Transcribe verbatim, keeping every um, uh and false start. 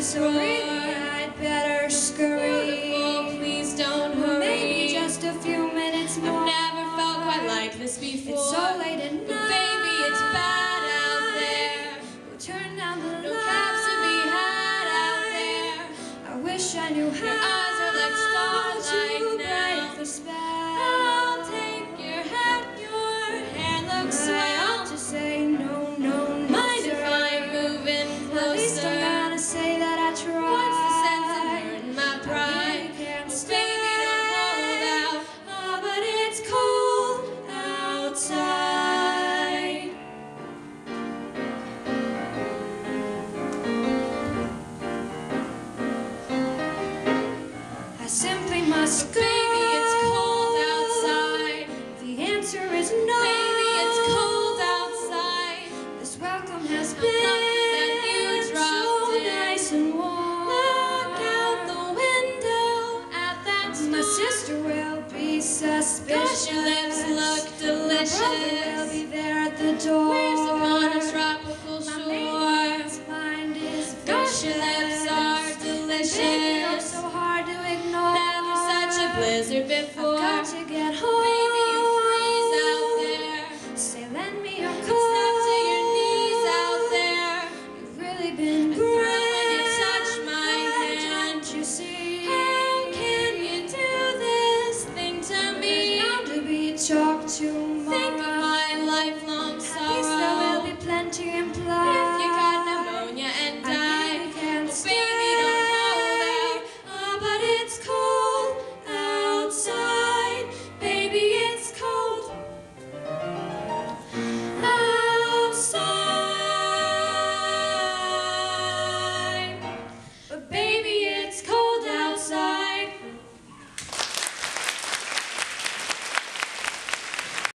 so really I'd better scurry. Beautiful, please don't hurry. Maybe just a few minutes more. I've never felt quite like this before. It's so late at night. But baby, it's bad out there. We'll turn down the No lights. cabs to be had out there. I wish I knew how. Your eyes are like starlight to now. break the spell. I'll take your hat, your hair looks I swell. ought to say no, no, no. Mind if I'm moving closer? At least I'm gonna say that I tried. What's the sense in hurting my I pride? really can't Well, stay. baby, don't hold out. Ah, but it's cold outside. I simply must go. Baby, it's cold outside. The answer is no. Baby, it's cold outside. This welcome has I'm been lucky that you dropped so in. nice and warm. Look out the window at that storm. My sister will be suspicious. Gosh, your lips look delicious. My brother will be there at the door. Waves upon a tropical My shore. mate's mind is Gosh, your lips are Baby, delicious. you're so hard to ignore. Never such a blizzard before. I've got to get home. Baby, you freeze out there. Say, lend me your It's coat. up to your knees out there. You've really been I thrill great. when you touch my hand. Don't you see? How can you do this thing to me? There's bound to be talk to